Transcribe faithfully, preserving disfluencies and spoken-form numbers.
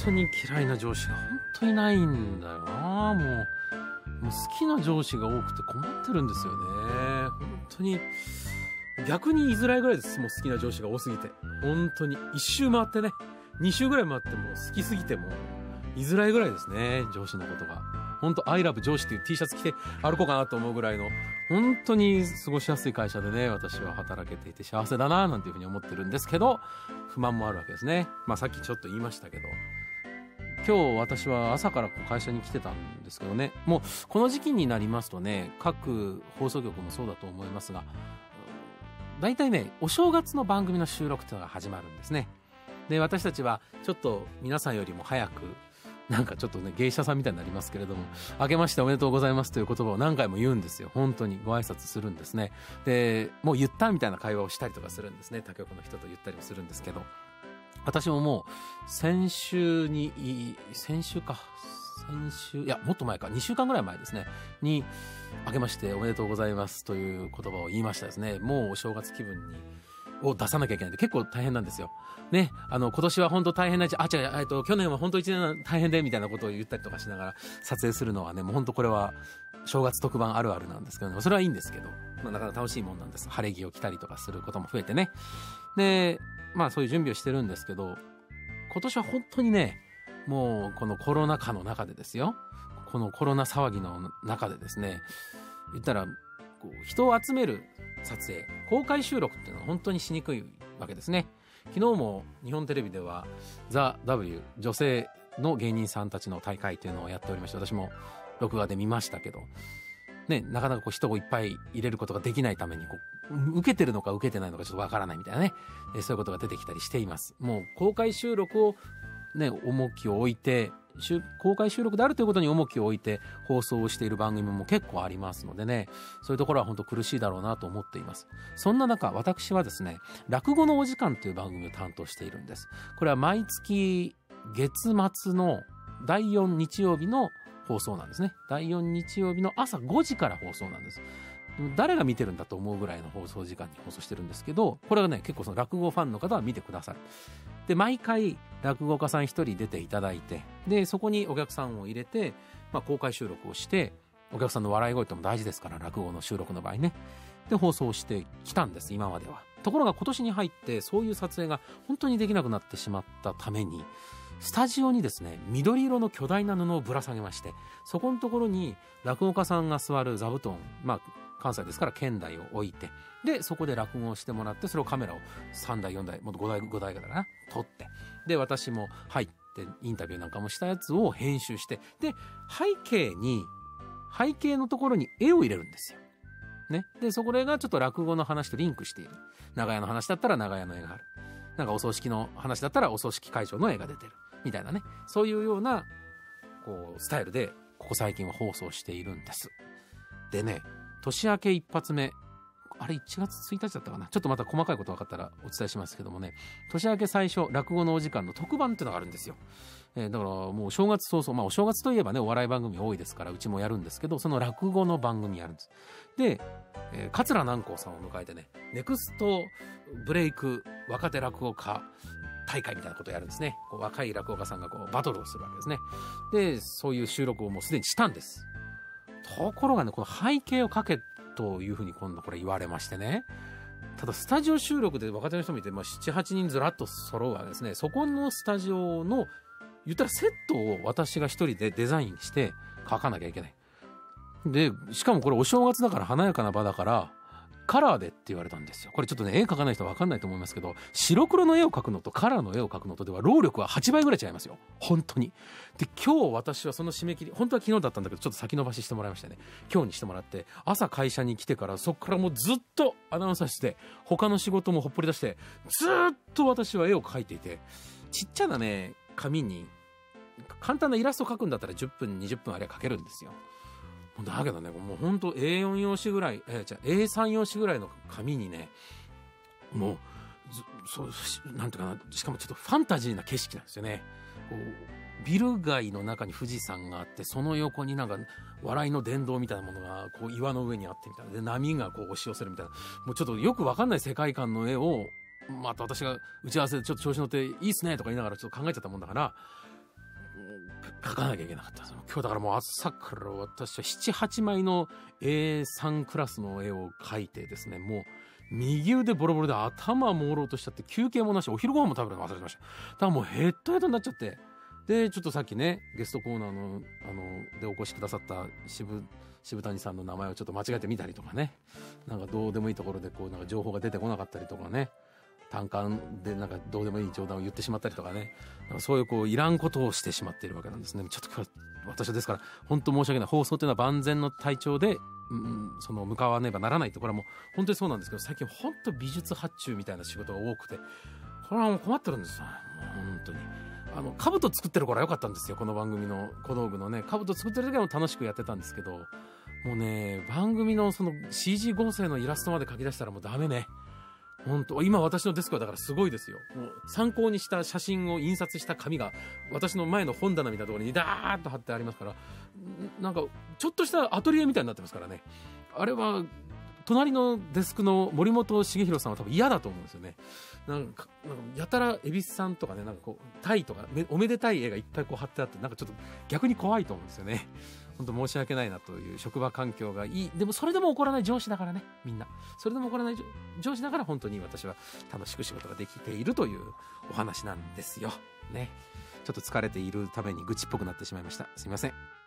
当に嫌いな上司が本当にないんだよな。もう、もう好きな上司が多くて困ってるんですよね。本当に、逆に言いづらいぐらいです。もう好きな上司が多すぎて。本当に。一周回ってね、二周ぐらい回っても好きすぎても言いづらいぐらいですね、上司のことが。本当 I love 上司っていう T シャツ着て歩こうかなと思うぐらいの、本当に過ごしやすい会社でね、私は働けていて幸せだななんていうふうに思ってるんですけど、不満もあるわけですね。まあさっきちょっと言いましたけど、今日私は朝から会社に来てたんですけどね、もうこの時期になりますとね、各放送局もそうだと思いますが、大体ね、お正月の番組の収録っていうのが始まるんですね。で、私たちはちょっと皆さんよりも早く、なんかちょっとね、芸者さんみたいになりますけれども、明けましておめでとうございますという言葉を何回も言うんですよ。本当にご挨拶するんですね。で、もう言ったみたいな会話をしたりとかするんですね。他局の人と言ったりもするんですけど、私ももう先週に、先週か、先週、いや、もっと前か、にしゅうかんぐらい前ですね、に、明けましておめでとうございますという言葉を言いましたですね。もうお正月気分に、を出さなきゃいけないんで結構大変なんですよ。ね。あの、今年は本当大変な、あ、違う、えっと、去年は本当一年大変で、みたいなことを言ったりとかしながら撮影するのはね、もう本当これは正月特番あるあるなんですけども、それはいいんですけど、まあなかなか楽しいもんなんです。晴れ着を着たりとかすることも増えてね。で、まあそういう準備をしてるんですけど、今年は本当にね、もうこのコロナ禍の中でですよ。このコロナ騒ぎの中でですね、言ったら、こう人を集める撮影、公開収録っていうのは本当にしにくいわけですね。昨日も日本テレビではザ・ W 女性の芸人さんたちの大会っていうのをやっておりまして、私も録画で見ましたけど、ね、なかなかこう人をいっぱい入れることができないためにこう、受けてるのか受けてないのかちょっとわからないみたいなね、えそういうことが出てきたりしています。もう公開収録をね、重きを置いて、公開収録であるということに重きを置いて放送をしている番組も結構ありますのでね、そういうところは本当苦しいだろうなと思っています。そんな中、私はですね、落語のお時間という番組を担当しているんです。これは毎月月末のだいよん日曜日の放送なんですね。だいよん日曜日の朝ごじから放送なんです。誰が見てるんだと思うぐらいの放送時間に放送してるんですけど、これがね、結構その落語ファンの方は見てくださる。で、毎回落語家さん一人出ていただいて、で、そこにお客さんを入れて、まあ公開収録をして、お客さんの笑い声っても大事ですから、落語の収録の場合ね。で、放送してきたんです、今までは。ところが今年に入ってそういう撮影が本当にできなくなってしまったために、スタジオにですね、緑色の巨大な布をぶら下げまして、そこのところに落語家さんが座る座布団、まあ関西ですから剣台を置いて、で、そこで落語をしてもらって、それをカメラをさんだいよんだい、もっとごだい、ごだいぐらいかな、撮って、で、私も入ってインタビューなんかもしたやつを編集して、で、背景に、背景のところに絵を入れるんですよ。ね。で、そこがちょっと落語の話とリンクしている。長屋の話だったら長屋の絵がある。なんかお葬式の話だったらお葬式会場の絵が出てる。みたいなね。そういうような、こう、スタイルで、ここ最近は放送しているんです。でね、年明け一発目、あれいちがつついたちだったかな、ちょっとまた細かいこと分かったらお伝えしますけどもね、年明け最初、落語のお時間の特番っていうのがあるんですよ。えー、だからもう正月早々、まあお正月といえばね、お笑い番組多いですから、うちもやるんですけど、その落語の番組やるんです。で、えー、桂南光さんを迎えてね、ネクストブレイク若手落語家大会みたいなことをやるんですね。こう若い落語家さんがこうバトルをするわけですね。で、そういう収録をもうすでにしたんです。ところがね、この背景をかけというふうに今度これ言われましてね。ただスタジオ収録で若手の人もいて、まあ、なな、はちにんずらっと揃うわけですね。そこのスタジオの、言ったらセットを私が一人でデザインして書かなきゃいけない。で、しかもこれお正月だから華やかな場だから、カラーでって言われたんですよ。これちょっとね、絵描かない人はわかんないと思いますけど、白黒の絵を描くのとカラーの絵を描くのとでは労力ははちばいぐらい違いますよ。本当に。で、今日私はその締め切り、本当は昨日だったんだけど、ちょっと先延ばししてもらいましたね。今日にしてもらって、朝会社に来てから、そっからもうずっとアナウンサーして、他の仕事もほっぽり出して、ずっと私は絵を描いていて、ちっちゃなね、紙に、簡単なイラスト描くんだったらじゅっぷん、にじゅっぷんあれ描けるんですよ。だけどね、もうほんと エーよん 用紙ぐらい、えー、じゃ エーさん 用紙ぐらいの紙にね、もう、そう、なんていうかな、しかもちょっとファンタジーな景色なんですよね。こうビル街の中に富士山があって、その横になんか笑いの殿堂みたいなものがこう岩の上にあってみたいな。で、波がこう押し寄せるみたいな。もうちょっとよくわかんない世界観の絵を、また私が打ち合わせでちょっと調子乗っていいっすねとか言いながらちょっと考えちゃったもんだから、 書かなきゃいけなかったんですよ。今日だからもう朝から私はなな、はちまいの エースリー クラスの絵を描いてですね、もう右腕ボロボロで頭朦朧としちゃって休憩もなし、お昼ご飯も食べるの忘れてました。だからもうヘッドヘッドになっちゃって、でちょっとさっきねゲストコーナーのあのでお越しくださった渋渋谷さんの名前をちょっと間違えてみたりとかね、なんかどうでもいいところでこうなんか情報が出てこなかったりとかね、単管でなんかどうでもいい冗談を言ってしまったりとかね、なんかそういうこういらんことをしてしまっているわけなんですね。ちょっと今日私はですから本当申し訳ない。放送というのは万全の体調で、うん、その向かわねばならないと、これはもう本当にそうなんですけど、最近本当美術発注みたいな仕事が多くて、これはもう困ってるんですよ。もう本当に。あの兜作ってる頃は良かったんですよ。この番組の小道具のね兜作ってる時はも楽しくやってたんですけど、もうね番組のその シージー 合成のイラストまで描き出したらもうダメね。本当今私のデスクはだからすごいですよ。もう参考にした写真を印刷した紙が私の前の本棚みたいなところにダーッと貼ってありますから、なんかちょっとしたアトリエみたいになってますからね。あれは隣のデスクの森本重弘さんは多分嫌だと思うんですよね。なんかなんかやたら恵比寿さんとかね、なんかこうタイとかおめでたい絵がいっぱいこう貼ってあって、なんかちょっと逆に怖いと思うんですよね。本当申し訳ないなという。職場環境がいい、でもそれでも怒らない上司だからね、みんなそれでも怒らない上司だから本当に私は楽しく仕事ができているというお話なんですよね。ちょっと疲れているために愚痴っぽくなってしまいました。すいません。